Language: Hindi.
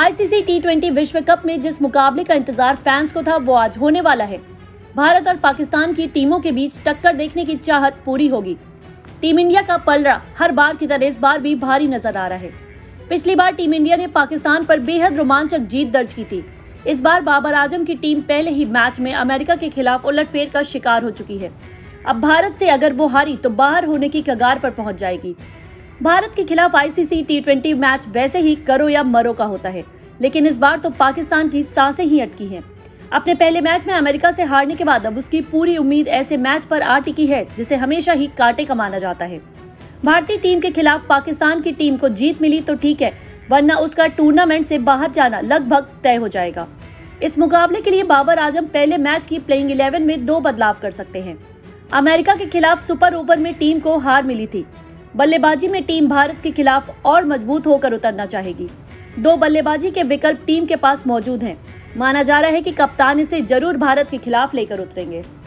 आईसीसी टी20 विश्व कप में जिस मुकाबले का इंतजार फैंस को था वो आज होने वाला है। भारत और पाकिस्तान की टीमों के बीच टक्कर देखने की चाहत पूरी होगी। टीम इंडिया का पलड़ा हर बार की तरह इस बार भी भारी नजर आ रहा है। पिछली बार टीम इंडिया ने पाकिस्तान पर बेहद रोमांचक जीत दर्ज की थी। इस बार बाबर आजम की टीम पहले ही मैच में अमेरिका के खिलाफ उलटफेर का शिकार हो चुकी है। अब भारत से अगर वो हारी तो बाहर होने की कगार पर पहुंच जाएगी। भारत के खिलाफ आईसीसी टी20 मैच वैसे ही करो या मरो का होता है, लेकिन इस बार तो पाकिस्तान की सांसें ही अटकी हैं। अपने पहले मैच में अमेरिका से हारने के बाद अब उसकी पूरी उम्मीद ऐसे मैच पर आ टिकी है जिसे हमेशा ही कांटे का माना जाता है। भारतीय टीम के खिलाफ पाकिस्तान की टीम को जीत मिली तो ठीक है, वरना उसका टूर्नामेंट से बाहर जाना लगभग तय हो जाएगा। इस मुकाबले के लिए बाबर आजम पहले मैच की प्लेइंग 11 में 2 बदलाव कर सकते हैं। अमेरिका के खिलाफ सुपर ओवर में टीम को हार मिली थी। बल्लेबाजी में टीम भारत के खिलाफ और मजबूत होकर उतरना चाहेगी। 2 बल्लेबाजी के विकल्प टीम के पास मौजूद हैं। माना जा रहा है कि कप्तान इसे जरूर भारत के खिलाफ लेकर उतरेंगे।